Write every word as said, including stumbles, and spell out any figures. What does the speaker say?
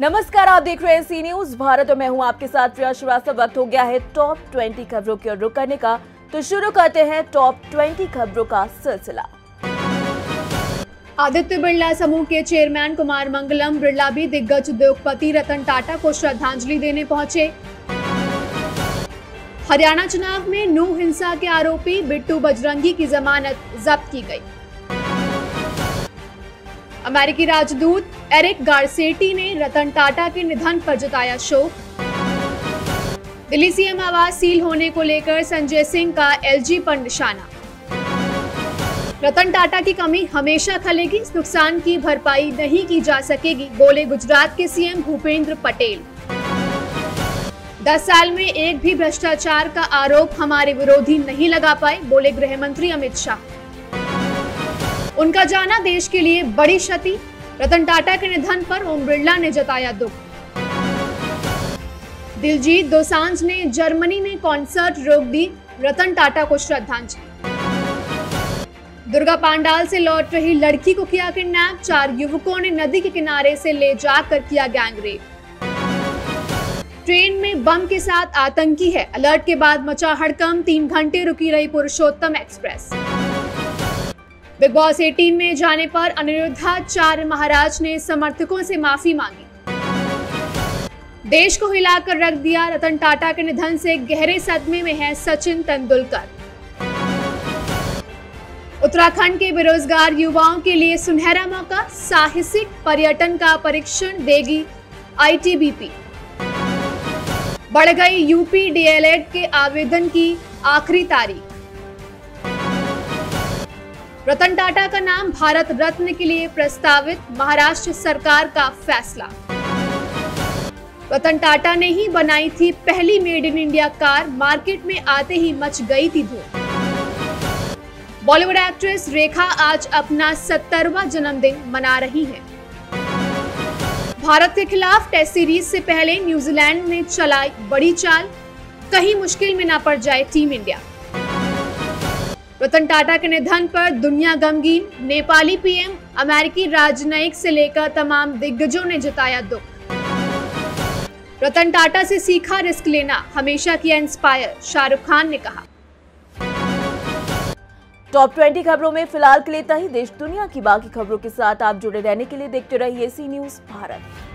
नमस्कार, आप देख रहे हैं सी न्यूज भारत और मैं हूं आपके साथ प्रिया श्रीवास्तव। वक्त हो गया है टॉप बीस खबरों की ओर रुख करने का, तो शुरू करते हैं टॉप बीस खबरों का सिलसिला। आदित्य बिरला समूह के चेयरमैन कुमार मंगलम बिरला भी दिग्गज उद्योगपति रतन टाटा को श्रद्धांजलि देने पहुंचे। हरियाणा चुनाव में नू हिंसा के आरोपी बिट्टू बजरंगी की जमानत जब्त की गई। अमेरिकी राजदूत एरिक गारसेटी ने रतन टाटा के निधन पर जताया शोक। दिल्ली सीएम आवास सील होने को लेकर संजय सिंह का एलजी पर निशाना। रतन टाटा की कमी हमेशा खलेगी, इस नुकसान की भरपाई नहीं की जा सकेगी, बोले गुजरात के सीएम भूपेंद्र पटेल। दस साल में एक भी भ्रष्टाचार का आरोप हमारे विरोधी नहीं लगा पाए, बोले गृह मंत्री अमित शाह। उनका जाना देश के लिए बड़ी क्षति, रतन टाटा के निधन पर ओम बिरला ने जताया दुख। दिलजीत दोसांझ ने जर्मनी में कॉन्सर्ट रोक दी, रतन टाटा को श्रद्धांजलि। दुर्गा पांडाल से लौट रही लड़की को किया किडनैप, चार युवकों ने नदी के किनारे से ले जाकर किया गैंगरेप। ट्रेन में बम के साथ आतंकी है, अलर्ट के बाद मचा हड़कंप, तीन घंटे रुकी रही पुरुषोत्तम एक्सप्रेस। बिग बॉस अठारह में जाने पर अनिरुद्धाचार्य महाराज ने समर्थकों से माफी मांगी। देश को हिलाकर रख दिया, रतन टाटा के निधन से गहरे सदमे में है सचिन तेंदुलकर। उत्तराखंड के बेरोजगार युवाओं के लिए सुनहरा मौका, साहसिक पर्यटन का परीक्षण देगी आईटीबीपी। बढ़ गई यूपी डीएलएड के आवेदन की आखिरी तारीख। रतन टाटा का नाम भारत रत्न के लिए प्रस्तावित, महाराष्ट्र सरकार का फैसला। रतन टाटा ने ही बनाई थी पहली made in India car, market में आते ही मच गई थी धूम। बॉलीवुड एक्ट्रेस रेखा आज अपना सत्तरवां जन्मदिन मना रही हैं। भारत के खिलाफ टेस्ट सीरीज से पहले न्यूजीलैंड ने चलाई बड़ी चाल, कहीं मुश्किल में न पड़ जाए टीम इंडिया। रतन टाटा के निधन पर दुनिया गमगीन, नेपाली पीएम, अमेरिकी राजनयिक से लेकर तमाम दिग्गजों ने जताया दुख। रतन टाटा से सीखा रिस्क लेना, हमेशा किया इंस्पायर, शाहरुख खान ने कहा। टॉप बीस खबरों में फिलहाल के लिए इतना ही। देश दुनिया की बाकी खबरों के साथ आप जुड़े रहने के लिए देखते रहिए सी न्यूज भारत।